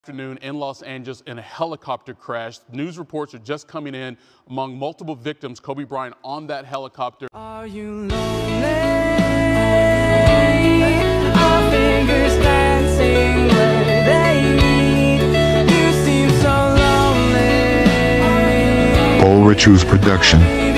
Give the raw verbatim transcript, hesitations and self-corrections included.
Afternoon in Los Angeles in a helicopter crash. News reports are just coming in among multiple victims. Kobe Bryant on that helicopter. Are you lonely? Our fingers dancing where they meet. You seem so lonely. All Rituals Production.